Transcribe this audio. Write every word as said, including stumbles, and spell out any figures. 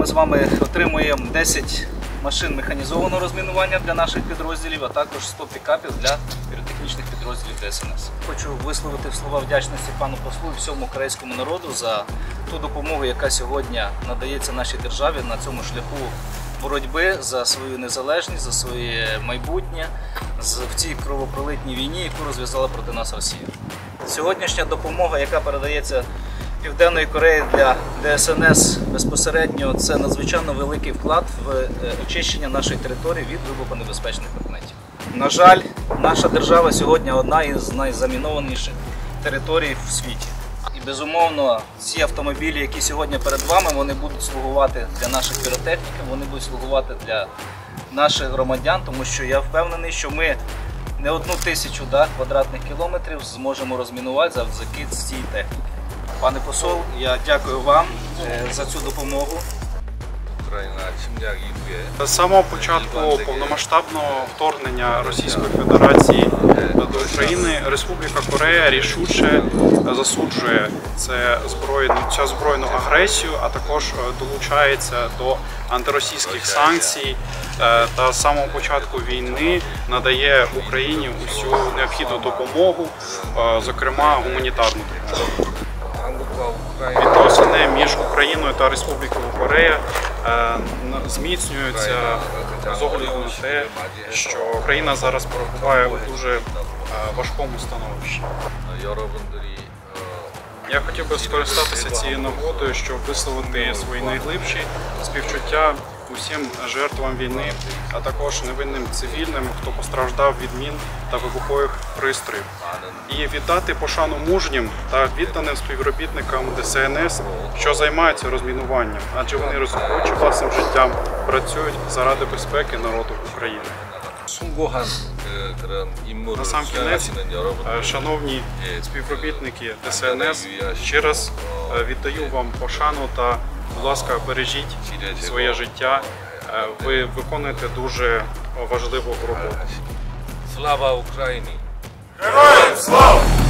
ми з вами отримуємо десять машин механізованого розмінування для наших підрозділів, а також сто пікапів для піротехнічних підрозділів Д С Н С. Хочу висловити слова вдячності пану послу і всьому українському народу за ту допомогу, яка сьогодні надається нашій державі на цьому шляху боротьби за свою незалежність, за своє майбутнє в цій кровопролитній війні, яку розв'язала проти нас Росія. Сьогоднішня допомога, яка передається Південної Кореї для Д С Н С безпосередньо, це надзвичайно великий вклад в очищення нашої території від вибухонебезпечних предметів. На жаль, наша держава сьогодні одна із найзамінованіших територій в світі. І, безумовно, ці автомобілі, які сьогодні перед вами, вони будуть слугувати для наших піротехніків, вони будуть слугувати для наших громадян, тому що я впевнений, що ми не одну тисячу да, квадратних кілометрів зможемо розмінувати завдяки цій техніці. Пане посол, я дякую вам за цю допомогу. З самого початку повномасштабного вторгнення Російської Федерації до України Республіка Корея рішуче засуджує це збройну, цю збройну агресію, а також долучається до антиросійських санкцій та з самого початку війни надає Україні усю необхідну допомогу, зокрема гуманітарну допомогу. Відносини між Україною та Республікою Корея зміцнюються з огляду на те, що Україна зараз перебуває у дуже важкому становищі. Я хотів би скористатися цією нагодою, щоб висловити свої найглибші співчуття усім жертвам війни, а також невинним цивільним, хто постраждав від мін та вибухових пристроїв. І віддати пошану мужнім та відданим співробітникам Д С Н С, що займаються розмінуванням, адже вони, ризикуючи власним життям, працюють заради безпеки народу України. На сам кінець, шановні співробітники Д С Н С, ще раз віддаю вам пошану та, будь ласка, бережіть своє життя. Ви виконуєте дуже важливу роботу. Слава Україні! Героям слава!